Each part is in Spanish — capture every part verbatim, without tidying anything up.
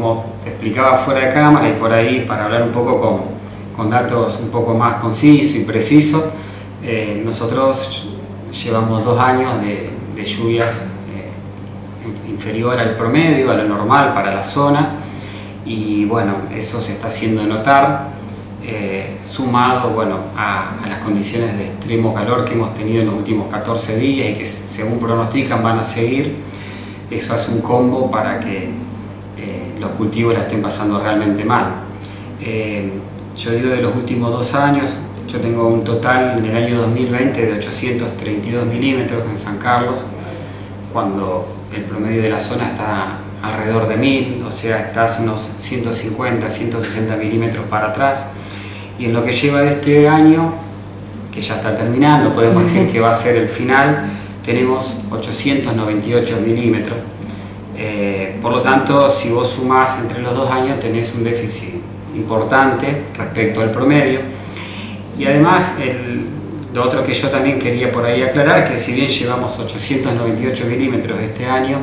como te explicaba fuera de cámara y por ahí para hablar un poco con, con datos un poco más concisos y precisos, eh, nosotros llevamos dos años de, de lluvias eh, inferior al promedio, a lo normal para la zona, y bueno, eso se está haciendo notar, eh, sumado bueno, a, a las condiciones de extremo calor que hemos tenido en los últimos catorce días y que según pronostican van a seguir. Eso hace un combo para que eh, los cultivos la estén pasando realmente mal. Eh, yo digo de los últimos dos años, yo tengo un total en el año dos mil veinte de ochocientos treinta y dos milímetros en San Carlos, cuando el promedio de la zona está alrededor de mil, o sea, está unos ciento cincuenta, ciento sesenta milímetros para atrás. Y en lo que lleva de este año, que ya está terminando, podemos decir que va a ser el final, tenemos ochocientos noventa y ocho milímetros. Eh, por lo tanto, si vos sumás entre los dos años, tenés un déficit importante respecto al promedio. Y además, el, lo otro que yo también quería por ahí aclarar, que si bien llevamos ochocientos noventa y ocho milímetros este año,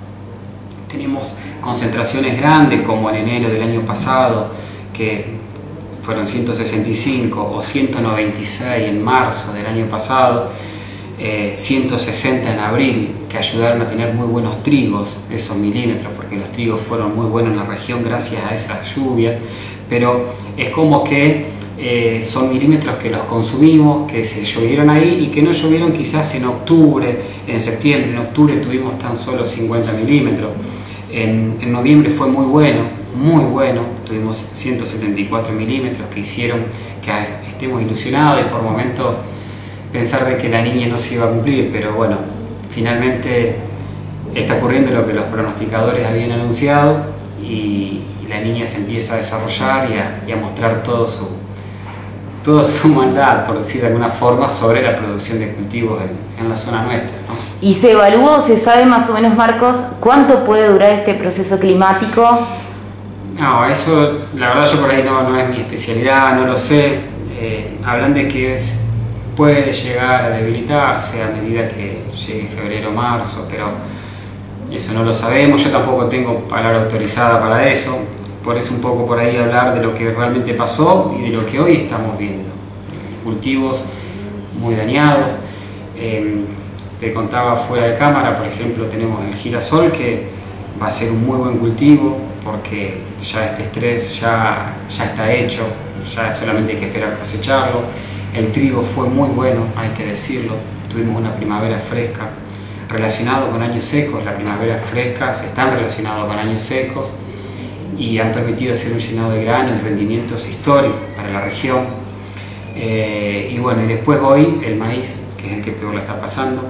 tenemos concentraciones grandes como en enero del año pasado, que fueron ciento sesenta y cinco, o ciento noventa y seis en marzo del año pasado, eh, ciento sesenta en abril, que ayudaron a tener muy buenos trigos, esos milímetros, porque los trigos fueron muy buenos en la región gracias a esas lluvias, pero es como que eh, son milímetros que los consumimos, que se llovieron ahí y que no llovieron quizás en octubre, en septiembre. En octubre tuvimos tan solo cincuenta milímetros, en, en noviembre fue muy bueno, muy bueno, tuvimos ciento setenta y cuatro milímetros que hicieron que estemos ilusionados y por momento pensar de que la niña no se iba a cumplir, pero bueno, finalmente está ocurriendo lo que los pronosticadores habían anunciado y, y la niña se empieza a desarrollar y a, y a mostrar todo su, toda su maldad, por decir de alguna forma, sobre la producción de cultivos en, en la zona nuestra, ¿no? ¿Y se evalúa o se sabe más o menos, Marcos, cuánto puede durar este proceso climático? No, eso la verdad yo por ahí no, no es mi especialidad, no lo sé. Eh, hablan de que es, puede llegar a debilitarse a medida que llegue febrero o marzo, pero eso no lo sabemos, yo tampoco tengo palabra autorizada para eso, por eso un poco por ahí hablar de lo que realmente pasó y de lo que hoy estamos viendo. Cultivos muy dañados, eh, te contaba fuera de cámara, por ejemplo, tenemos el girasol que va a ser un muy buen cultivo porque ya este estrés ya, ya está hecho, ya solamente hay que esperar cosecharlo. El trigo fue muy bueno, hay que decirlo, tuvimos una primavera fresca relacionado con años secos, las primaveras frescas están relacionadas con años secos y han permitido hacer un llenado de granos y rendimientos históricos para la región. Eh, y bueno, y después hoy el maíz, que es el que peor la está pasando,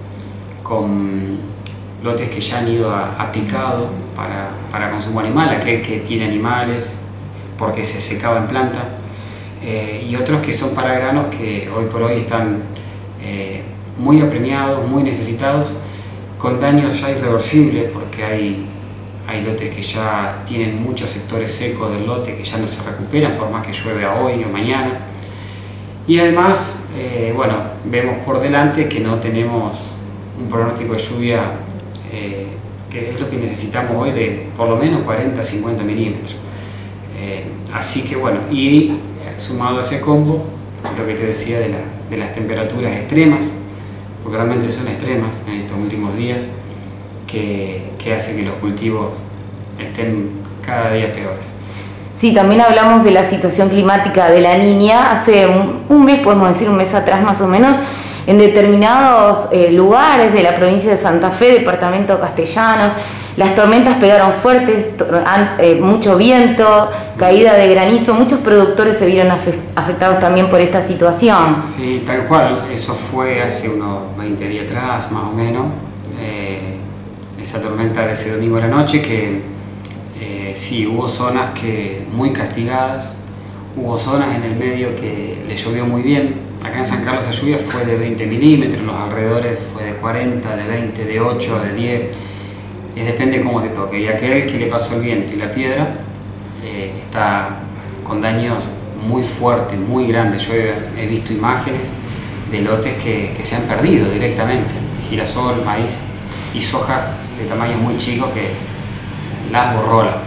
con lotes que ya han ido a, a picado para, para consumo animal, aquel que tiene animales porque se secaba en planta, eh, y otros que son para granos que hoy por hoy están eh, muy apremiados, muy necesitados, con daños ya irreversibles porque hay, hay lotes que ya tienen muchos sectores secos del lote que ya no se recuperan por más que llueva hoy o mañana. Y además, eh, bueno, vemos por delante que no tenemos un pronóstico de lluvia eh, que es lo que necesitamos hoy de por lo menos cuarenta a cincuenta milímetros. Eh, así que bueno, y eh, sumado a ese combo, lo que te decía de, la, de las temperaturas extremas, porque realmente son extremas en estos últimos días, que, que hace que los cultivos estén cada día peores. Sí, también hablamos de la situación climática de la Niña. Hace un, un mes, podemos decir un mes atrás más o menos, en determinados eh, lugares de la provincia de Santa Fe, departamento de Castellanos, las tormentas pegaron fuertes, eh, mucho viento, caída de granizo, muchos productores se vieron afectados también por esta situación. Sí, tal cual, eso fue hace unos veinte días atrás más o menos, eh, esa tormenta de ese domingo a la noche que eh, sí, hubo zonas que muy castigadas, hubo zonas en el medio que le llovió muy bien. Acá en San Carlos la lluvia fue de veinte milímetros, en los alrededores fue de cuarenta, de veinte, de ocho, de diez, y depende cómo te toque. Y aquel que le pasó el viento y la piedra eh, está con daños muy fuertes, muy grandes. Yo he, he visto imágenes de lotes que, que se han perdido directamente, girasol, maíz y soja de tamaños muy chicos que las borró la piedra,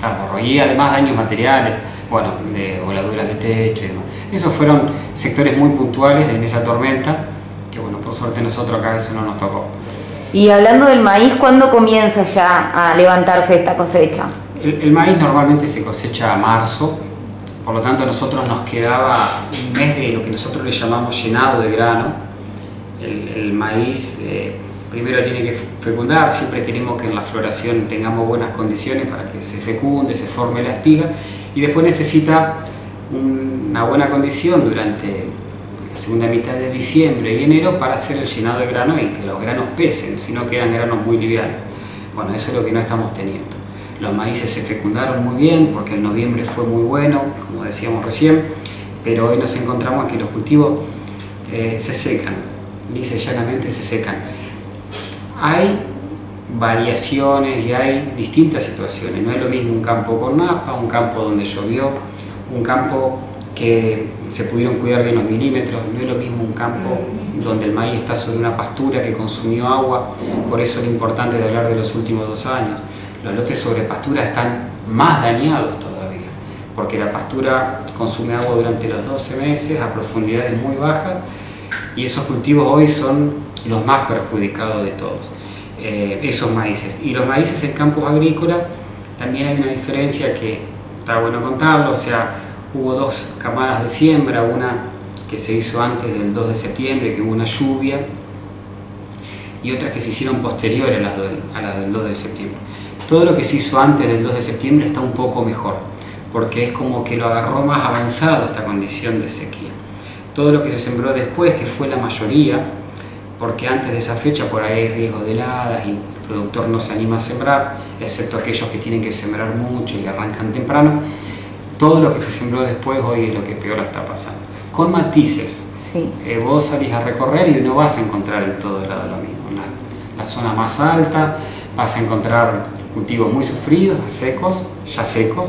las borró. Y además daños materiales, bueno, de voladuras de techo y demás. Esos fueron sectores muy puntuales en esa tormenta, que bueno, por suerte nosotros acá eso no nos tocó. Y hablando del maíz, ¿cuándo comienza ya a levantarse esta cosecha? El, el maíz normalmente se cosecha a marzo, por lo tanto a nosotros nos quedaba un mes de lo que nosotros le llamamos llenado de grano. El, el maíz eh, primero tiene que fecundar, siempre queremos que en la floración tengamos buenas condiciones para que se fecunde, se forme la espiga, y después necesita un, una buena condición durante la segunda mitad de diciembre y enero para hacer el llenado de grano y que los granos pesen, si no quedan granos muy livianos. Bueno, eso es lo que no estamos teniendo. Los maíces se fecundaron muy bien porque el noviembre fue muy bueno, como decíamos recién, pero hoy nos encontramos que los cultivos eh, se secan, lisa y llanamente se secan. Hay variaciones y hay distintas situaciones, no es lo mismo un campo con napa, un campo donde llovió, un campo que se pudieron cuidar bien los milímetros, no es lo mismo un campo donde el maíz está sobre una pastura que consumió agua, por eso es lo importante de hablar de los últimos dos años. Los lotes sobre pastura están más dañados todavía, porque la pastura consume agua durante los doce meses a profundidades muy bajas y esos cultivos hoy son los más perjudicados de todos, eh, esos maíces. Y los maíces en campos agrícolas también hay una diferencia que está bueno contarlo, o sea, hubo dos camadas de siembra, una que se hizo antes del dos de septiembre, que hubo una lluvia, y otras que se hicieron posteriores a las, do, a las del dos de septiembre. Todo lo que se hizo antes del dos de septiembre está un poco mejor, porque es como que lo agarró más avanzado esta condición de sequía. Todo lo que se sembró después, que fue la mayoría, porque antes de esa fecha por ahí hay riesgo de heladas y el productor no se anima a sembrar, excepto aquellos que tienen que sembrar mucho y arrancan temprano. Todo lo que se sembró después hoy es lo que peor está pasando. Con matices, sí. eh, vos salís a recorrer y no vas a encontrar en todo lado lo mismo. En la, la zona más alta vas a encontrar cultivos muy sufridos, secos, ya secos,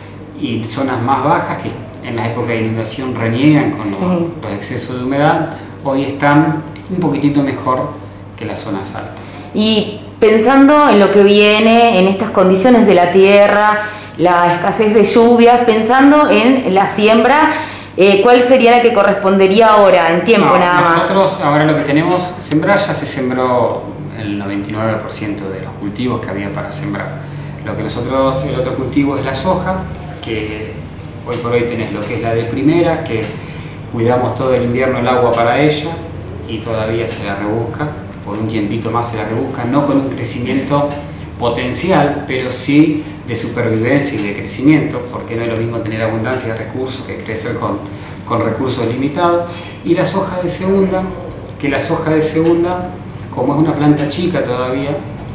y zonas más bajas que en la época de inundación reniegan con los, sí. los excesos de humedad, hoy están un poquitito mejor que las zonas altas. Y pensando en lo que viene, en estas condiciones de la tierra, la escasez de lluvias, pensando en la siembra, eh, ¿cuál sería la que correspondería ahora, en tiempo no, nada más? Nosotros ahora lo que tenemos, sembrar ya se sembró el noventa y nueve por ciento de los cultivos que había para sembrar. Lo que nosotros, el otro cultivo es la soja, que hoy por hoy tenés lo que es la de primera, que cuidamos todo el invierno el agua para ella y todavía se la rebusca, por un tiempito más se la rebusca, no con un crecimiento potencial, pero sí de supervivencia y de crecimiento, porque no es lo mismo tener abundancia de recursos que crecer con, con recursos limitados. Y la soja de segunda, que la soja de segunda, como es una planta chica todavía,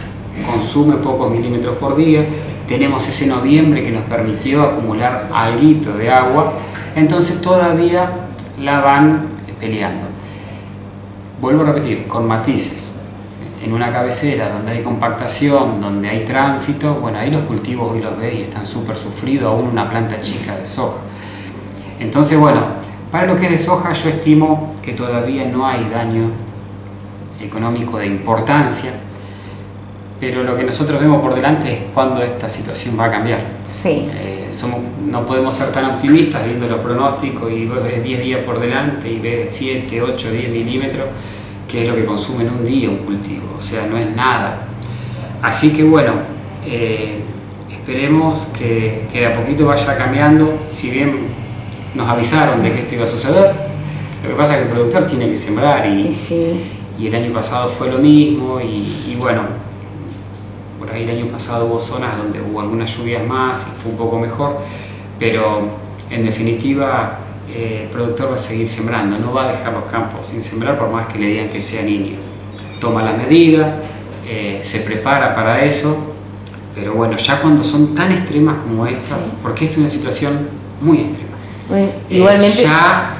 consume pocos milímetros por día, tenemos ese noviembre que nos permitió acumular alguito de agua, entonces todavía la van peleando. Vuelvo a repetir, con matices. En una cabecera donde hay compactación, donde hay tránsito, bueno, ahí los cultivos hoy los ves y están súper sufridos, aún una planta chica de soja. Entonces, bueno, para lo que es de soja yo estimo que todavía no hay daño económico de importancia, pero lo que nosotros vemos por delante es cuándo esta situación va a cambiar. Sí. Eh, somos, no podemos ser tan optimistas viendo los pronósticos y vos ves diez días por delante y ves siete, ocho, diez milímetros, que es lo que consume en un día un cultivo, o sea, no es nada. Así que bueno, eh, esperemos que, que de a poquito vaya cambiando, si bien nos avisaron de que esto iba a suceder, lo que pasa es que el productor tiene que sembrar y, sí. y el año pasado fue lo mismo y, y bueno, por ahí el año pasado hubo zonas donde hubo algunas lluvias más y fue un poco mejor, pero en definitiva eh, el productor va a seguir sembrando, no va a dejar los campos sin sembrar por más que le digan que sea niño. Toma la medida, eh, se prepara para eso, pero bueno, ya cuando son tan extremas como estas, sí. porque esto es una situación muy extrema, bueno, igualmente, eh, ya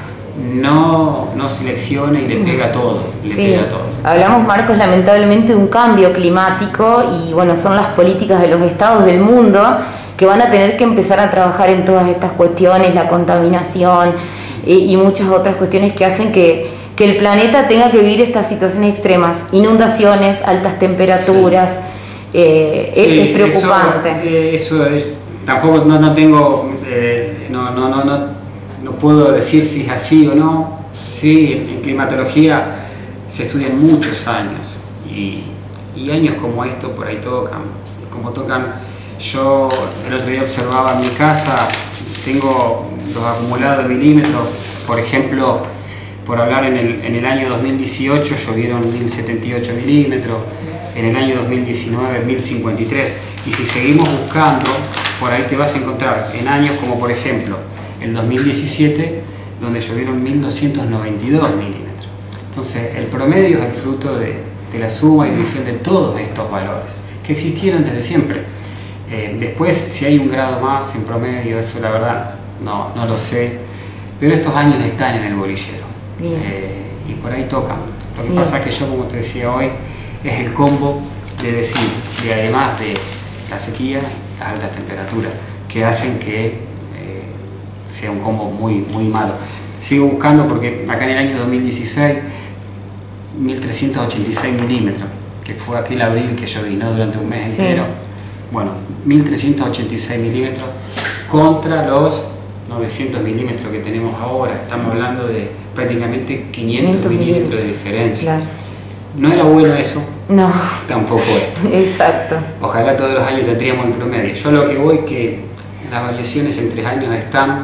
no, no selecciona y le pega todo, le sí. pega todo. Hablamos, Marcos, lamentablemente de un cambio climático y bueno, son las políticas de los estados del mundo que van a tener que empezar a trabajar en todas estas cuestiones, la contaminación y, y muchas otras cuestiones que hacen que, que el planeta tenga que vivir estas situaciones extremas, inundaciones, altas temperaturas, sí. eh, sí, es, es preocupante. Eso, eh, eso es, tampoco no, no tengo, eh, no, no, no, no, no puedo decir si es así o no. Sí, en, en climatología se estudian muchos años y, y años como esto por ahí tocan, como tocan. Yo el otro día observaba en mi casa, tengo los acumulados de milímetros, por ejemplo, por hablar en el, en el año dos mil dieciocho llovieron mil setenta y ocho milímetros, en el año dos mil diecinueve mil cincuenta y tres, y si seguimos buscando, por ahí te vas a encontrar en años como por ejemplo el dos mil diecisiete, donde llovieron mil doscientos noventa y dos milímetros. Entonces el promedio es el fruto de, de la suma y división de todos estos valores, que existieron desde siempre. Eh, después, si hay un grado más en promedio, eso la verdad no, no lo sé, pero estos años están en el bolillero eh, y por ahí tocan. Lo que sí. pasa es que yo, como te decía hoy, es el combo de decir, y además de la sequía, las altas temperaturas, que hacen que eh, sea un combo muy, muy malo. Sigo buscando porque acá en el año dos mil dieciséis, mil trescientos ochenta y seis milímetros, que fue aquel abril que llovinó durante un mes sí. entero. Bueno, mil trescientos ochenta y seis milímetros contra los novecientos milímetros que tenemos ahora. Estamos hablando de prácticamente quinientos milímetros de diferencia. Claro. No era bueno eso, no. Tampoco esto. Exacto. Ojalá todos los años tendríamos el promedio. Yo lo que voy es que las variaciones en tres años están,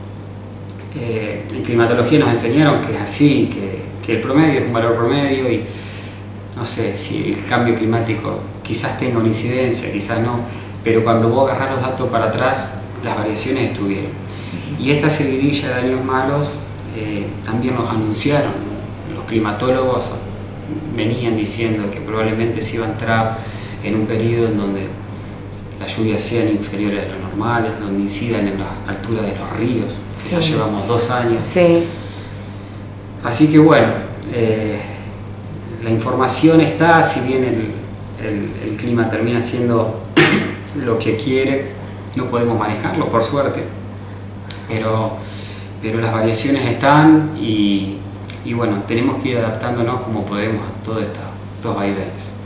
eh, en climatología nos enseñaron que es así, que, que el promedio es un valor promedio y no sé si el cambio climático quizás tenga una incidencia, quizás no, pero cuando vos agarrás los datos para atrás, las variaciones estuvieron. Y esta seguidilla de años malos eh, también nos anunciaron. Los climatólogos venían diciendo que probablemente se iba a entrar en un periodo en donde las lluvias sean inferiores a lo normal, donde incidan en la altura de los ríos, que sí. ya llevamos dos años. Sí. Así que bueno, eh, la información está, si bien el, el, el clima termina siendo lo que quiere, no podemos manejarlo, por suerte, pero, pero las variaciones están y, y bueno, tenemos que ir adaptándonos como podemos a todos estos, estos vaivenes.